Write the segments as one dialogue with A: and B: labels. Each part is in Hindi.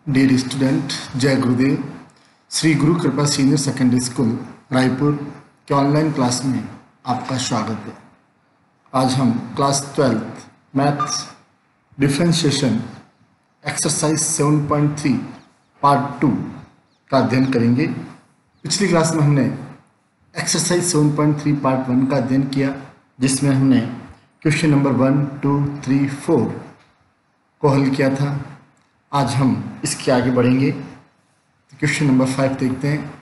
A: डियर स्टूडेंट, जय गुरुदेव। श्री गुरु कृपा सीनियर सेकेंडरी स्कूल रायपुर के ऑनलाइन क्लास में आपका स्वागत है। आज हम class 12th maths differentiation exercise 7.3 part 2 का अध्ययन करेंगे। पिछली क्लास में हमने एक्सरसाइज 7.3 पार्ट 1 का अध्ययन किया, जिसमें हमने क्वेश्चन नंबर 1, 2, 3, 4 को हल किया था। आज हम इसके आगे बढ़ेंगे। तो क्वेश्चन नंबर 5 देखते हैं।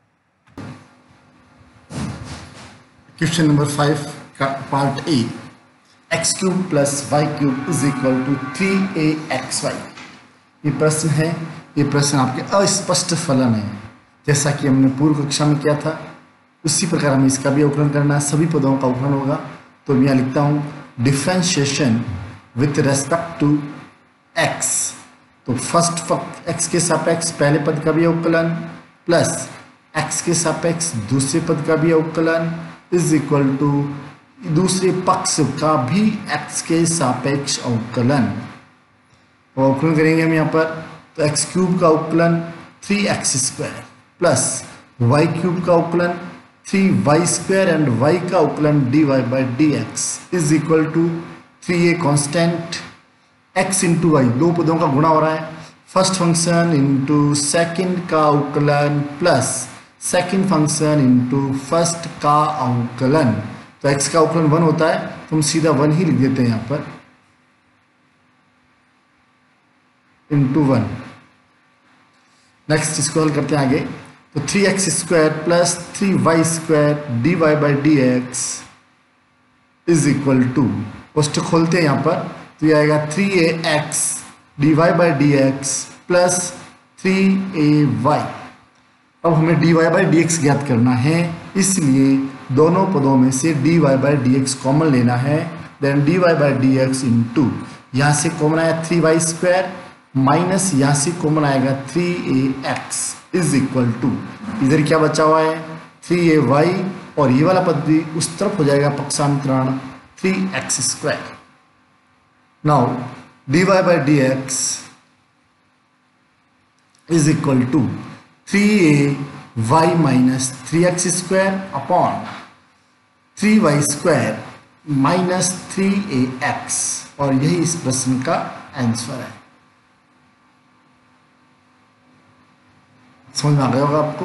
A: क्वेश्चन नंबर 5 का part A, x cube plus y cube is equal to 3aXy। ये प्रश्न है। ये प्रश्न आपके अस्पष्ट फलन है, जैसा कि हमने पूर्व कक्षा में किया था। उसी प्रकार हमें इसका भी अवकलन करना है। सभी पदों का अवकलन होगा। तो मैं यहाँ लिखता हूँ differentiation with respect to x. तो फर्स्ट एक्स के सापेक्ष पहले पद का भी अवकलन प्लस एक्स के सापेक्ष दूसरे पद का भी अवकलन इज इक्वल टू दूसरे पक्ष का भी एक्स के सापेक्ष अवकलन। तो अवकलन करेंगे हम यहाँ पर। तो एक्स क्यूब का अवकलन 3x² प्लस वाई क्यूब का अवकलन 3y² एंड y का अवकलन dy/dx is equal to 3a constant x into y, दो पदों का गुणा हो रहा है। फर्स्ट फंक्शन इंटू सेकेंड का अवकलन plus second function into first का अवकलन। तो x का अवकलन 1 होता है, तो हम सीधा 1 ही लिख देते हैं यहाँ पर, इंटू 1। नेक्स्ट इसको हल करते हैं आगे। तो 3x² plus 3y² dy/dx is equal to, पोस्ट खोलते हैं यहाँ पर, तो ये आएगा 3ax dy/dx प्लस 3ay। अब हमें dy/dx ज्ञात करना है, इसलिए दोनों पदों में से dy/dx कॉमन लेना है। देन dy/dx इंटू यहाँ से कॉमन आया 3y² माइनस यहाँ से कॉमन आएगा 3ax इज इक्वल टू, इधर क्या बचा हुआ है 3ay, और ये वाला पद भी उस तरफ हो जाएगा पक्षांतरण 3x²। Now dy/dx is equal to 3ay minus 3x² upon 3y² minus 3ax, और यही इस प्रश्न का आंसर है। समझ में आ गया होगा आपको।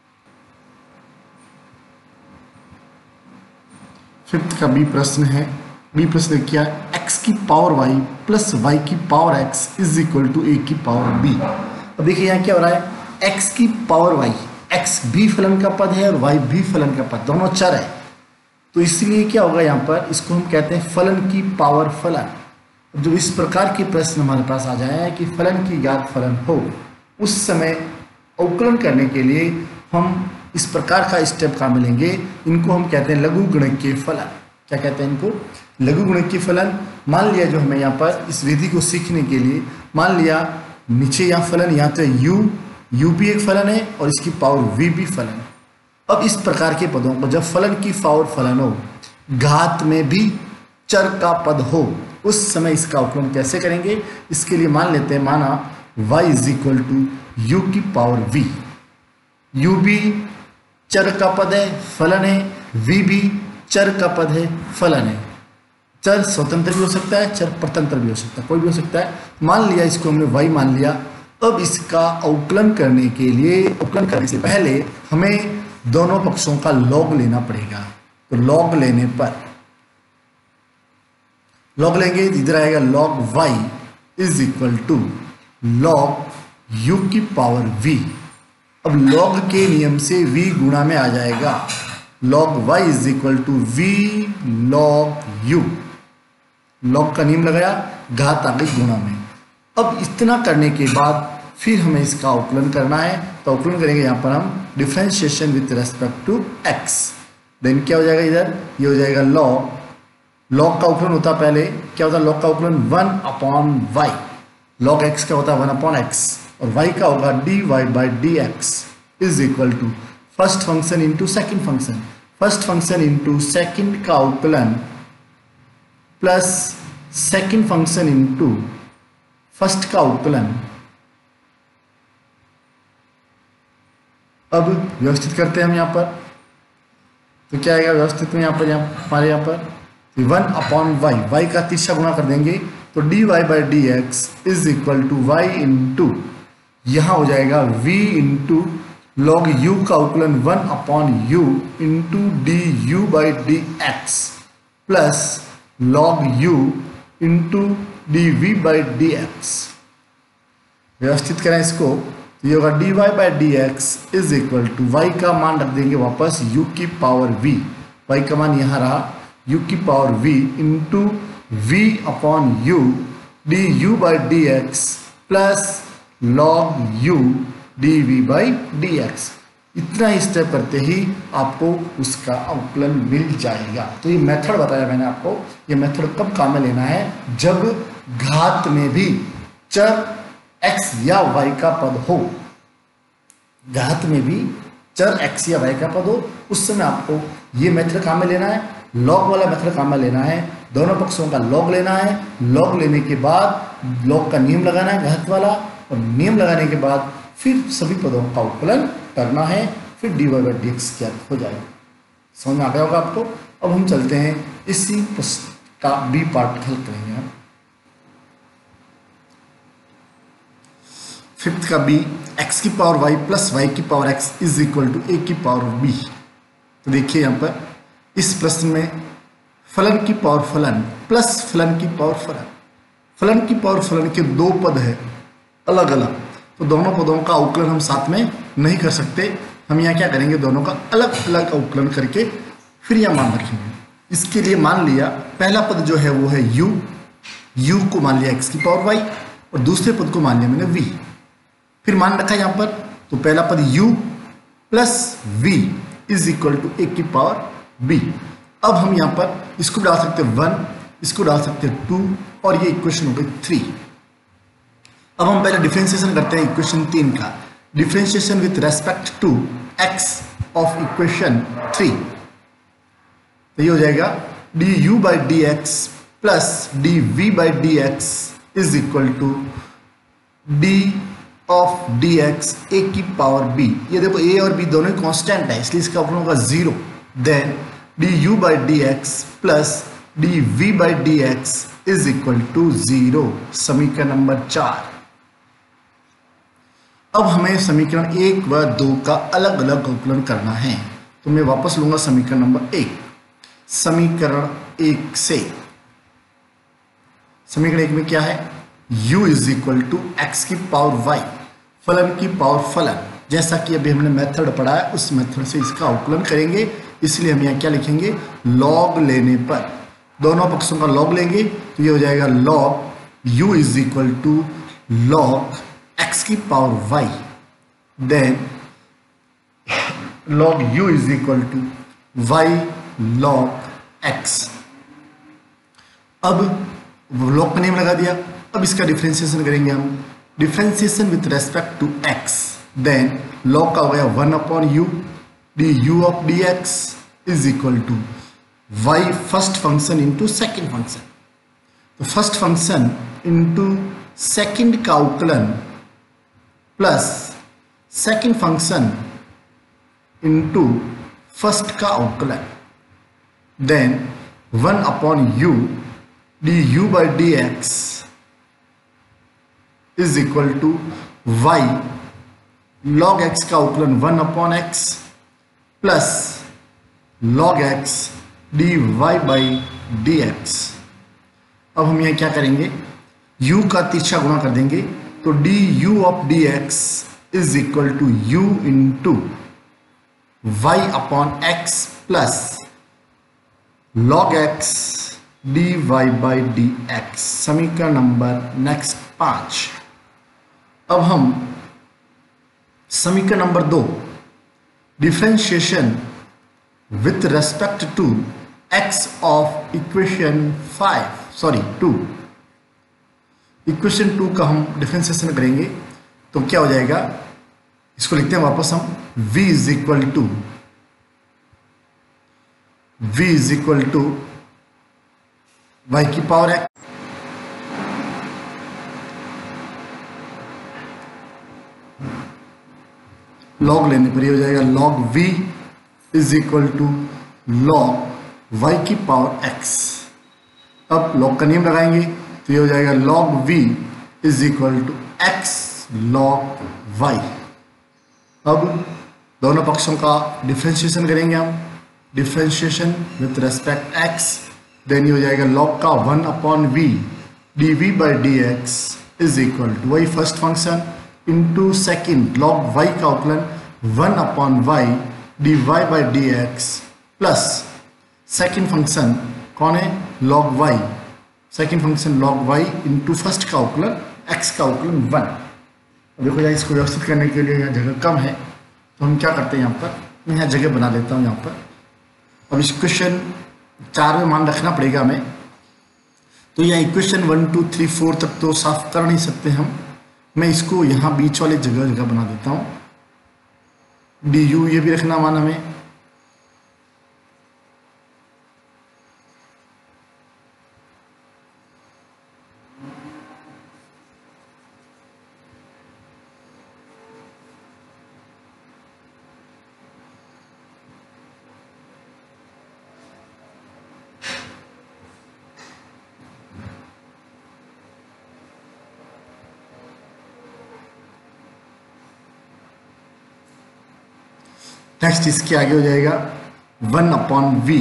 A: फिफ्थ का बी प्रश्न है। बी प्रश्न क्या है, x की पावर y प्लस y की power x is equal to a की पावर b। अब देखिए यहाँ क्या हो रहा है, x की पावर y, x भी फलन का पद है और y भी फलन का पद, दोनों चर है। तो इसलिए क्या होगा यहाँ पर, इसको हम कहते हैं फलन की पावर फलन। जब इस प्रकार के प्रश्न हमारे पास आ जाए कि फलन की ज्ञात फलन हो, उस समय अवकलन करने के लिए हम इस प्रकार का स्टेप का मिलेंगे। इनको हम कहते हैं लघु गुणकीय फलन। क्या कहते हैं इनको? लघु गुणकीय फलन। मान लिया जो हमें यहाँ पर इस विधि को सीखने के लिए, मान लिया नीचे यहाँ फलन, यहाँ तो u भी एक फलन है और इसकी पावर v भी फलन है। अब इस प्रकार के पदों को जब फलन की पावर फलन हो, घात में भी चर का पद हो, उस समय इसका अवकलन कैसे करेंगे? इसके लिए मान लेते हैं, माना y is equal to u की पावर v। u भी चर का पद है, फलन है, v भी चर का पद है, फलन है। चर स्वतंत्र भी हो सकता है, चर परतंत्र भी हो सकता है, कोई भी हो सकता है। मान लिया इसको हमने y मान लिया। अब इसका अवकलन करने के लिए, अवकलन करने से पहले हमें दोनों पक्षों का लॉग लेना पड़ेगा। तो लॉग लेने पर, लॉग लेंगे, इधर आएगा log y is equal to log u की पावर v। अब लॉग के नियम से v गुणा में आ जाएगा, log y is equal to v log u। Log का नियम लगाया, घात आ गई गुणा में। अब इतना करने के बाद फिर हमें इसका अवकलन करना है। तो अवकलन करेंगे यहाँ पर हम differentiation with respect to x। Then क्या हो जाएगा, इधर ये हो जाएगा लॉग का अवकलन होता है पहले, क्या होता है लॉग का अवकलन 1/y। log x का होता है 1/x, और y का होगा dy/dx is equal to first function into second function, first function into second का अवकलन plus second function into first का अवकलन अब व्यवस्थित करते हैं हम यहाँ पर, तो क्या आएगा व्यवस्थित में यहाँ पर, हमारे यहाँ पर 1/y, y का तीसरा गुणा कर देंगे तो dy/dx is equal to y into, यहाँ हो जाएगा v इंटू लॉग u का अवकलन 1/u into du/dx plus log u into dv/dx। व्यवस्थित करें इसको तो ये होगा dy/dx is equal to y का मान रख देंगे वापस u की पावर v, y का मान यहाँ रहा u की power v into v/u du/dx plus log u dv/dx। इतना ही स्टेप करते ही आपको उसका अवकलन मिल जाएगा। तो ये मेथड बताया मैंने आपको, ये मेथड कब काम में लेना है, जब घात में भी चर x या y का पद हो, घात में भी चर x या y का पद हो, उस समय आपको ये मेथड काम में लेना है, लॉग वाला मेथड काम में लेना है। दोनों पक्षों का लॉग लेना है, लॉग लेने के बाद लॉग का नियम लगाना है घात वाला, और नियम लगाने के बाद फिर सभी पदों का अवकलन करना है, फिर dy/dx क्या हो जाएगा। समझ में आ गया होगा आपको। अब हम चलते हैं इसी प्रश्न का बी पार्ट हल करेंगे हम। फिफ्थ का बी, x की पावर y प्लस y की power x is equal to a की पावर b। तो देखिए यहाँ पर इस प्रश्न में फलन की पावर फलन प्लस फलन की पावर फलन, फलन की पावर फलन के दो पद है अलग अलग, तो दोनों पदों का अवकलन हम साथ में नहीं कर सकते। हम यहाँ क्या करेंगे, दोनों का अलग अलग अवकलन करके फिर यहाँ मान रखेंगे। इसके लिए मान लिया पहला पद जो है वो है u को मान लिया x की पावर y, और दूसरे पद को मान लिया मैंने v। फिर मान रखा यहाँ पर, तो पहला पद u plus v is equal to a की पावर b। अब हम यहाँ पर इसको डाल सकते हैं 1, इसको डाल सकते हैं 2, और ये इक्वेशन हो गई 3। अब हम पहले डिफरेंशिएशन करते हैं इक्वेशन 3 का, differentiation with respect to x of equation 3। तो ये हो जाएगा du/dx plus dv/dx is equal to d of dx a की पावर b। ये देखो a और b दोनों कांस्टेंट है, इसलिए इसका अवकलन होगा 0। Then du/dx plus dv/dx is equal to 0। समीकरण नंबर 4। अब हमें समीकरण 1 व 2 का अलग अलग अवकलन करना है, तो मैं वापस लूंगा समीकरण नंबर 1। समीकरण 1 से, समीकरण 1 में क्या है, u is equal to x की पावर y, फलन की पावर फलन, जैसा कि अभी हमने मेथड पढ़ा है उस मेथड से इसका अवकलन करेंगे। इसलिए हम यहाँ क्या लिखेंगे, लॉग लेने पर दोनों पक्षों का लॉग लेंगे तो ये हो जाएगा log u is equal to log x की power y, then log u is equal to y log x। अब लॉग का नेम लगा दिया, अब इसका डिफरेंशिएशन करेंगे हम, differentiation with respect to x, then log का हो गया 1/u du of dx is equal to y first function into second function. तो फर्स्ट फंक्शन इंटू सेकेंड का अवकलन plus second function into first का अवकलन, then 1/u du/dx is equal to y log x का अवकलन 1/x plus log x dy/dx। अब हम यहाँ क्या करेंगे, u का तीसरा गुणा कर देंगे तो du of dx is equal to u into y/x plus log x dy/dx। समीकरण नंबर नेक्स्ट 5। अब हम समीकरण नंबर 2, differentiation with respect to x of equation 2, equation 2 का हम डिफरेंशिएशन करेंगे तो क्या हो जाएगा, इसको लिखते हैं वापस हम, v is equal to y की पावर x लॉग लेने पर ये हो जाएगा log v is equal to log y की पावर x। अब लॉग का नियम लगाएंगे तो ये हो जाएगा log v is equal to x log y। अब दोनों पक्षों का डिफ्रेंशिएशन करेंगे हम, differentiation with respect x, then ये हो जाएगा log का 1/v dv by dx is equal to वही first function into second log y का अवकलन 1/y dy by dx plus second function कौन है log y, second function log y into first का अवकलन x का अवकलन 1। देखो यार इसको व्यवस्थित करने के लिए यहाँ जगह कम है तो हम क्या करते हैं, यहाँ पर मैं यहाँ जगह बना लेता हूँ यहाँ पर। अब इस क्वेश्चन 4 में मान रखना पड़ेगा हमें, तो यहाँ इक्वेशन 1 2 3 4 तक तो साफ कर नहीं सकते हम, मैं इसको यहाँ बीच वाले जगह बना देता हूँ। डी यू ये भी रखना मान हमें, नेक्स्ट इसके आगे हो जाएगा 1/v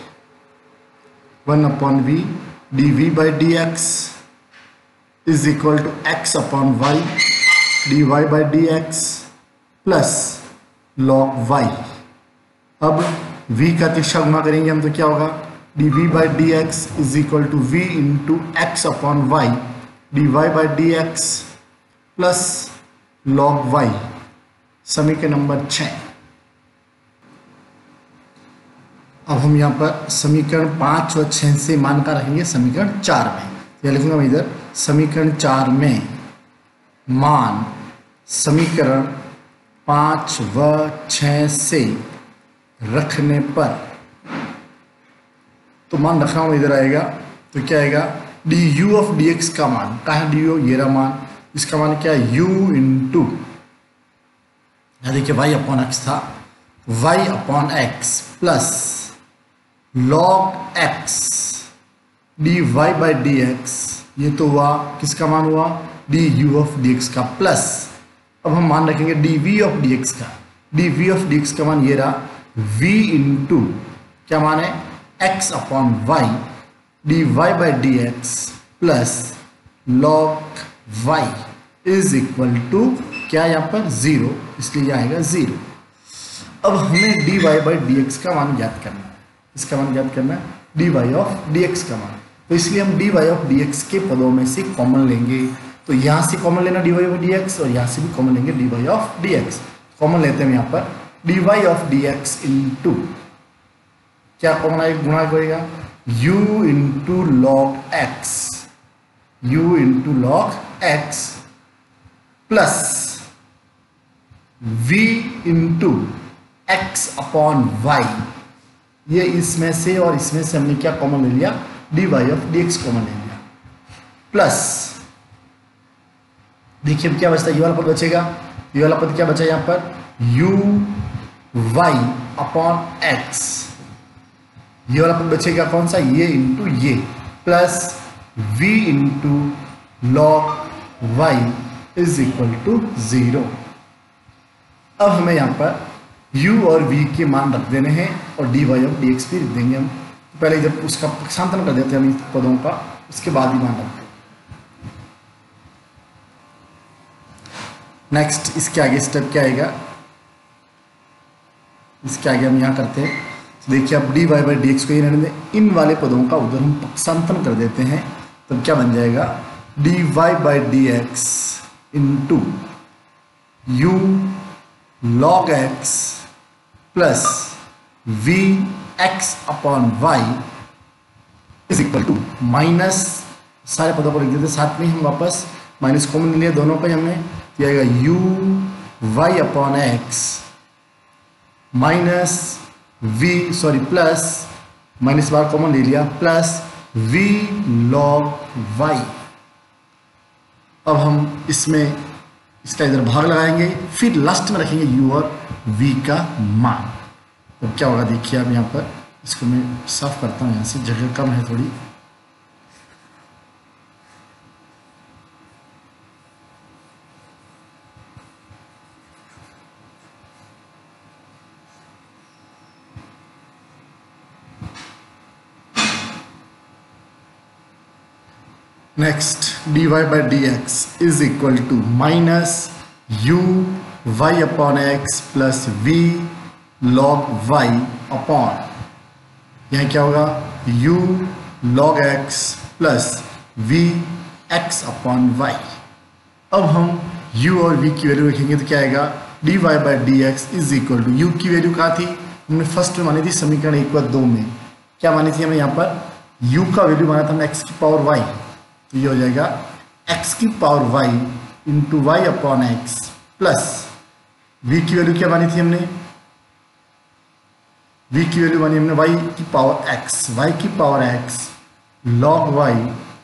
A: d v by d x is equal to x/y dy by d x plus log y। अब v का तिरछा गुणा करेंगे हम तो क्या होगा, dv by d x is equal to v into x/y dy by d x plus log y। समीकरण नंबर 6। अब हम यहाँ पर समीकरण 5 और 6 से मान का रखेंगे समीकरण 4 में। यह लिखूंगा मैं इधर, समीकरण 4 में मान समीकरण 5 व 6 से रखने पर, तो मान रखना हूँ इधर आएगा तो क्या आएगा, d u of d x का मान कहाँ, डी यू ये रहा मान, इसका मान क्या है u इंटू, यहाँ देखिए y अपॉन एक्स था, y upon x plus log x dy by d x, ये तो हुआ किसका मान हुआ, d u of d x का प्लस, अब हम मान रखेंगे d v of d x का, d v of d x का मान ये रहा v इंटू क्या मान है x upon y d y by d x plus log y is equal to क्या यहाँ पर 0, इसलिए यह आएगा 0। अब हमें d y by d x का मान ज्ञात करना है, इसका मान ज्ञात करना है d y of d x का मान, तो इसलिए हम d y of d x के पदों में से कॉमन लेंगे, तो यहाँ से कॉमन लेना d y of d x और यहाँ से भी कॉमन लेंगे d y of d x. Common लेते हैं यहाँ पर d y of d x into क्या कॉमन आएगा, गुणा होगा u into log x, u into log x plus v into x upon y, ये इसमें से और इसमें से हमने क्या कॉमन ले लिया, d y of d x common ले लिया, प्लस देखिए अब क्या बचता है, ये वाला पद बचेगा, ये वाला पद क्या बचा यहाँ पर, u वाई अपॉन एक्स, ये वाला पद बचेगा कौन सा, ये इंटू ये plus v into log y is equal to 0। अब हमें यहाँ पर u और v के मान रख देने हैं और dy और dx भी रख देंगे हम, पहले जब उसका पक्षांतरण कर देते हैं हम इन पदों का, उसके बाद ही मान रखते हैं। नेक्स्ट इसके आगे स्टेप क्या आएगा, इसके आगे हम यहाँ करते हैं, देखिए अब d y by d x को ये रहने दें, इन वाले पदों का उधर हम पक्षांतरण कर देते हैं, तब क्या बन जाएगा, d y by d x into u log x plus v x upon y is equal to minus, सारे पदों को लिख देते साथ में हम वापस, माइनस कॉमन ले लिया दोनों का हमने, ये आएगा u y upon x minus v sorry plus, minus बार कॉमन ले लिया, प्लस वी लॉग वाई। अब हम इसमें इसका इधर भाग लगाएंगे, फिर लास्ट में रखेंगे u और v का मान। तो क्या होगा देखिए आप यहाँ पर, इसको मैं साफ करता हूँ, यहाँ से जगह कम है थोड़ी। Next dy by dx is equal to minus u y upon x plus v log y upon, यहाँ क्या होगा u log x plus v x upon y। अब हम u और v की वैल्यू रखेंगे तो क्या आएगा, dy by dx is equal to, u की वैल्यू कहाँ थी, हमने फर्स्ट में मानी थी समीकरण 1 व 2 में, क्या मानी थी हमने यहाँ पर, u का वैल्यू माना था हमने x की पावर y, तो ये हो जाएगा x की power y into y upon x plus v की वैल्यू क्या मानी थी हमने, v की वैल्यू मानी हमने y की power x log y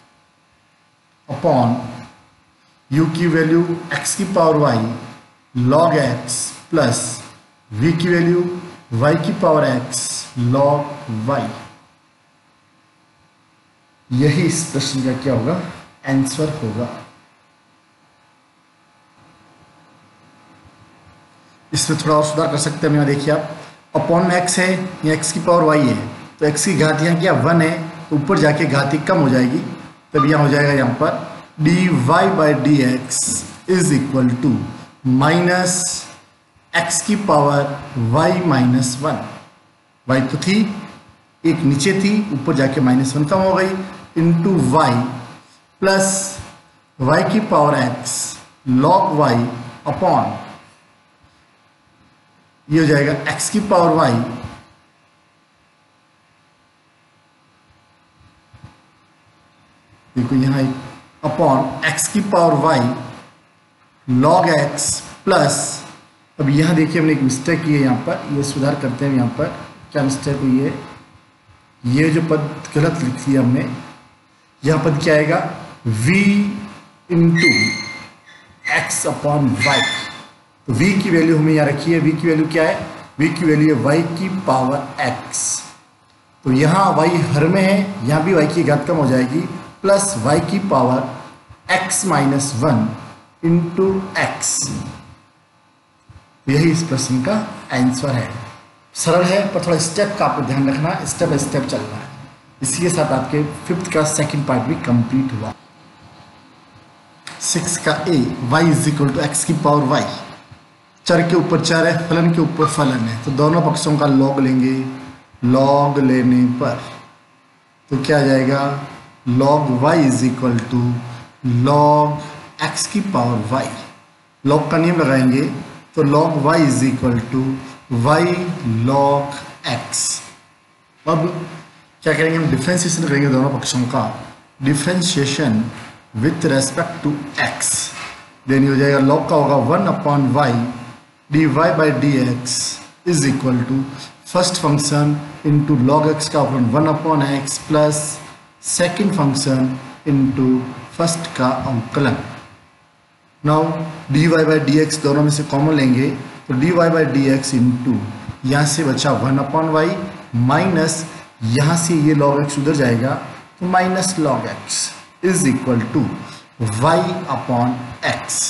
A: upon u की वैल्यू x की power y log x plus v की वैल्यू y की पावर x log y। यही इस प्रश्न का क्या होगा, आंसर होगा। इसमें थोड़ा और सुधार कर सकते हैं। यहाँ देखिए आप, अपॉन x है, या x की पावर y है, तो x की घात यहाँ क्या 1 है, तो ऊपर जाके घात कम हो जाएगी, तब यहाँ हो जाएगा यहाँ पर dy by dx is equal to minus x की पावर y माइनस 1, y तो थी एक नीचे थी, ऊपर जाके -1 कम हो गई, इंटू वाई प्लस वाई की power x log y upon, ये हो जाएगा x की पावर y देखो यहाँ अपॉन x की power y log x plus, अब यहाँ देखिए हमने एक मिस्टेक की है, यहाँ पर ये सुधार करते हैं। यहाँ पर क्या मिस्टेक हुई है, ये जो पद गलत लिख दिया हमने, यहाँ पद क्या आएगा v into x upon y, तो v की वैल्यू हमें यहाँ रखी है, v की वैल्यू क्या है, v की वैल्यू है y की पावर x, तो यहाँ y हर में है, यहाँ भी y की घात कम हो जाएगी, प्लस y की power x minus 1 into x. यही इस प्रश्न का आंसर है। सरल है पर थोड़ा स्टेप का आपको ध्यान रखना, स्टेप बाय स्टेप चलना है। इसी के साथ आपके 5th का सेकंड पार्ट भी कंप्लीट हुआ। 6 का a, y is equal to x की पावर y, चर के ऊपर चर है, फलन के ऊपर फलन है, तो दोनों पक्षों का लॉग लेंगे, लॉग लेने पर तो क्या आ जाएगा, log y is equal to log x की पावर y, लॉग का नियम लगाएंगे तो log y is equal to y log x। अब क्या करेंगे हम, डिफ्रेंशिएशन करेंगे दोनों पक्षों का, differentiation with respect to x, then हो जाएगा log का होगा 1 upon y dy by d x is equal to first function into log x का upon 1 upon x plus second function into first का अवकलन। Now dy by d x दोनों में से कॉमन लेंगे तो dy by d x into यहाँ से बचा 1 अपॉन वाई माइनस यहाँ से ये log x उधर जाएगा तो minus log x is equal to y upon x,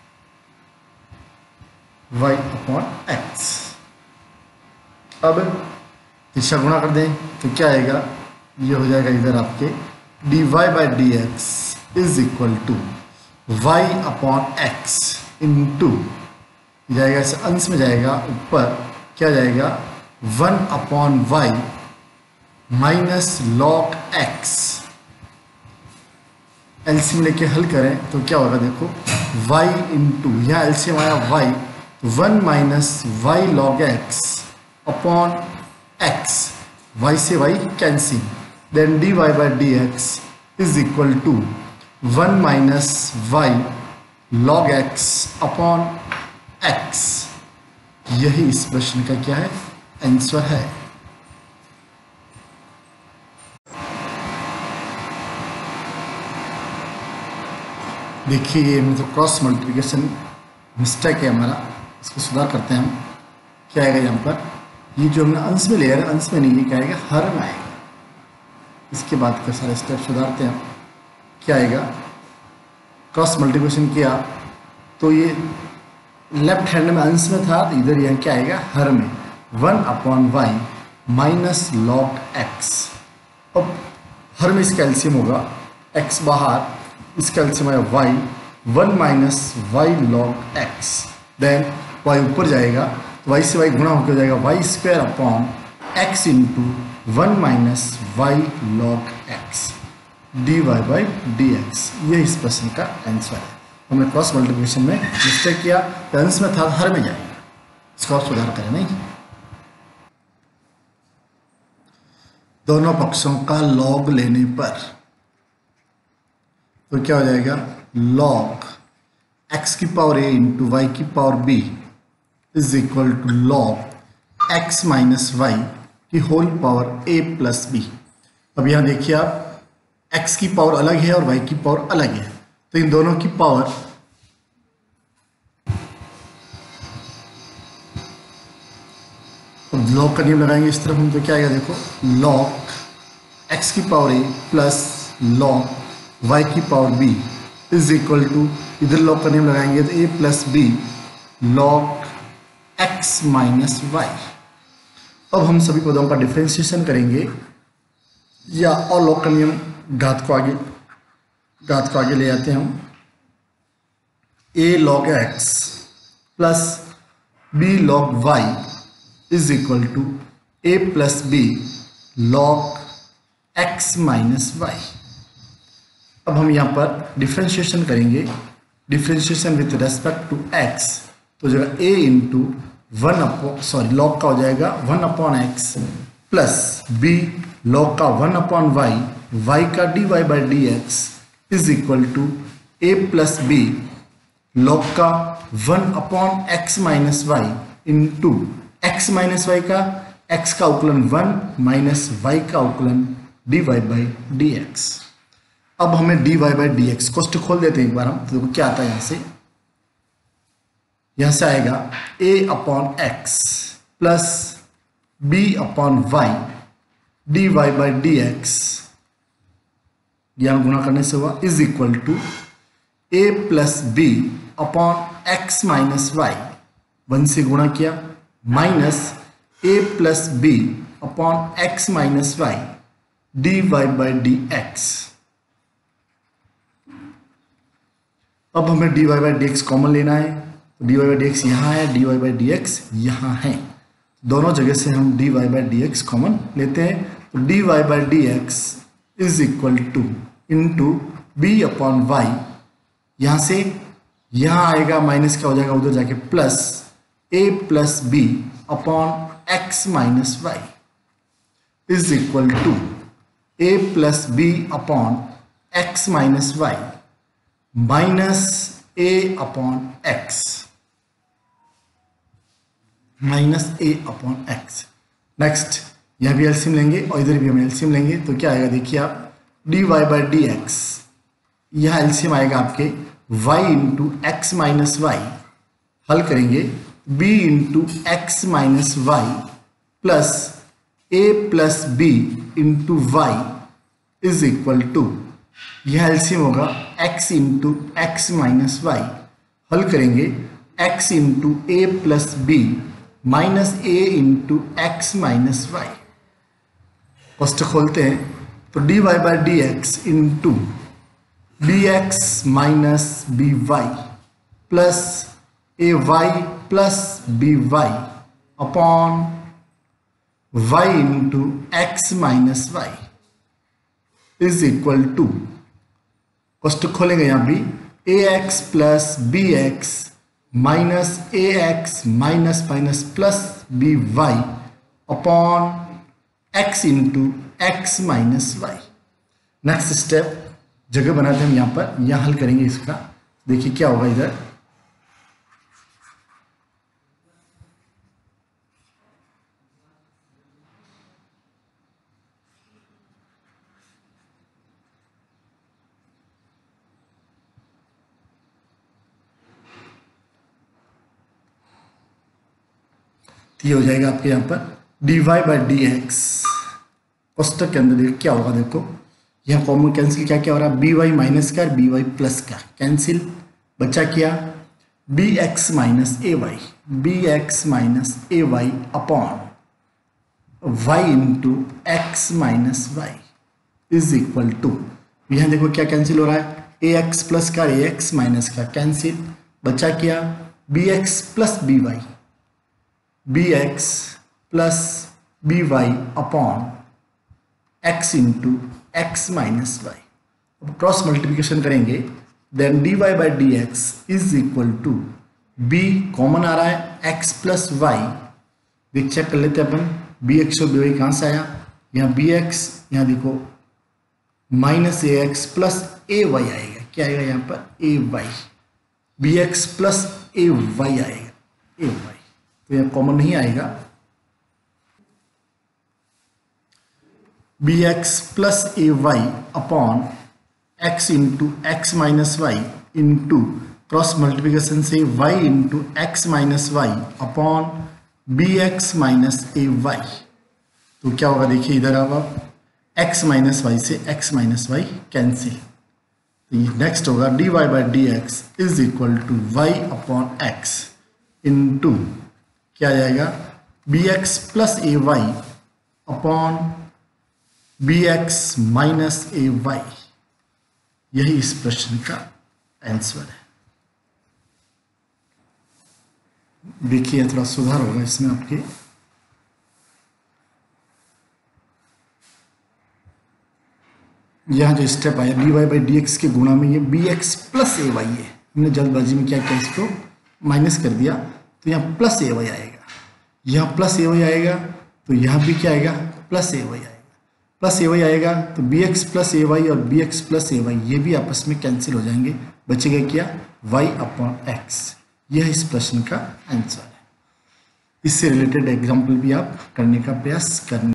A: y upon x। अब दिशा गुणा कर दें तो क्या आएगा, ये हो जाएगा इधर आपके dy by d x is equal to y upon x into जाएगा, ऐसे अंश में जाएगा, ऊपर क्या जाएगा 1 upon y minus log x। LCM लेके हल करें तो क्या होगा, देखो y इंटू यहाँ एलसीएम आया y, तो 1 minus y log x upon x, y से y cancel, then dy by d x is equal to 1 minus y log x upon x। यही इस प्रश्न का क्या है, आंसर है। देखिए ये मतलब क्रॉस मल्टीप्लिकेशन मिस्टेक है हमारा, इसको सुधार करते हैं हम। क्या आएगा यहाँ पर, ये जो हमने अंश में लिया है, अंश में नहीं, ये क्या आएगा, हर में आएगा। इसके बाद का सारे स्टेप सुधारते हैं हम। क्या आएगा, क्रॉस मल्टीप्लिकेशन किया तो ये लेफ्ट हैंड में अंश में था, तो इधर यह क्या आएगा, हर में 1/y माइनस लॉग x। अब हर में इसका एलसीएम होगा, x बाहर, इसका एलसीएम आएगा y, 1 minus y log x, then y ऊपर जाएगा तो y से y गुणा होकर जाएगा y square upon x into 1 minus y log x dy/dx। ये इस प्रश्न का आंसर है। हमने क्रॉस मल्टीप्लिकेशन में मिस्टेक किया, अंश में था, हर में जाएगा, इसका आप सुधार करें। नहीं, दोनों पक्षों का लॉग लेने पर तो क्या हो जाएगा, लॉग x की पावर a इंटू वाई की power b is equal to log x minus y की whole power a plus b। अब यहाँ देखिए आप, x की पावर अलग है और y की पावर अलग है, तो इन दोनों की पावर लॉग का नियम लगाएंगे इस तरफ हम, तो क्या आएगा देखो, लॉग x की power a plus log y की power b is equal to, इधर लॉग का नियम लगाएंगे तो a plus b log x minus y. अब हम सभी पदों का डिफ्रेंशिएशन करेंगे, या और लॉग का नियम घात को आगे ले जाते हैं हम। a log x plus b log y is equal to a plus b log x minus y. अब हम यहाँ पर डिफ्रेंशिएशन करेंगे, differentiation with respect to x, तो जगह a इंटू लॉग का हो जाएगा 1/x प्लस b लॉग का 1/y, y का dy/dx is equal to a plus b log का 1/x minus y into x minus y का x का अवकलन 1 माइनस y का अवकलन dy/dx। अब हमें dy/dx कोष्ठ खोल देते हैं एक बार हम, तो देखो क्या आता है यहाँ से आएगा a/x प्लस b/y dy/dx, यहाँ गुणा करने से हुआ, is equal to a plus b upon x minus y, 1 से गुणा किया, minus a plus b upon x minus y dy/dx। अब हमें dy/dx कॉमन लेना है, तो dy/dx यहाँ है, dy/dx यहाँ है, दोनों जगह से हम dy/dx कॉमन लेते हैं, तो dy/dx is equal to into b upon y, यहाँ से यहाँ आएगा माइनस का हो जाएगा उधर जाके plus a plus b upon x minus y is equal to a plus b upon x minus y minus a upon x next यहाँ भी एलसीएम लेंगे और इधर भी हम एलसीएम लेंगे, तो क्या आएगा देखिए आप, dy/dx, यह एलसीएम आएगा आपके y into x minus y, हल करेंगे b into x minus y plus a plus b into y is equal to, यह एलसीएम होगा x into x minus y, हल करेंगे x into a plus b minus a into x minus y. कोष्ठक खोलते हैं, तो dy/dx into bx minus by plus ay plus by upon y into x minus y is equal to, कोष्ठक खोलेंगे यहाँ भी, ax plus bx minus ax minus minus plus by upon x into x minus y. Next step जगह बनाते हैं हम यहाँ पर, यहाँ हल करेंगे इसका, देखिए क्या होगा इधर, तो ये हो जाएगा आपके यहाँ पर dy बाई डी एक्स। कोष्टक के अंदर देखो क्या होगा, देखो यहाँ कॉमन कैंसिल क्या क्या हो रहा है, बी वाई माइनस का बी वाई प्लस का कैंसिल, बचा क्या b x minus a y upon y into x minus y is equal to, यहाँ देखो क्या कैंसिल हो रहा है, ए एक्स प्लस का ए एक्स माइनस का कैंसिल, बचा क्या b x plus b y upon x into x minus y. अब क्रॉस मल्टीप्लिकेशन करेंगे, then d y by d x is equal to b common आ रहा है एक्स प्लस वाई, देख चेक कर लेते हैं अपन, बी एक्स और बी वाई कहाँ से आया, यहाँ बी एक्स, यहाँ देखो minus a x plus a y आएगा, क्या आएगा यहाँ पर a y, b x plus a y आएगा, ए वाई तो यहाँ कॉमन नहीं आएगा, b x plus a y upon x into x minus y into cross multiplication से y into x minus y upon b x minus a y. तो क्या होगा देखिए इधर अब एक्स माइनस वाई से एक्स माइनस वाई कैंसिल, तो ये नेक्स्ट होगा d y by d x is equal to Y upon x into क्या आ जाएगा b x plus a y upon b x minus a y. यही इस प्रश्न का आंसर है। देखिए थोड़ा सुधार होगा इसमें आपके, यहाँ जो स्टेप आया d y by d x के गुणा में ये b x plus a y है, हमने जल्दबाजी में क्या किया इसको माइनस कर दिया, तो यहाँ प्लस ए वाई आएगा, यहाँ प्लस ए वाई आएगा, तो यहाँ भी क्या आएगा प्लस ए वाई आएगा, प्लस ए वाई आएगा, तो b x plus a y और b x plus a y ये भी आपस में कैंसिल हो जाएंगे, बचेगा क्या वाई अपॉन एक्स। यह इस प्रश्न का आंसर है। इससे रिलेटेड एग्जाम्पल भी आप करने का प्रयास करना।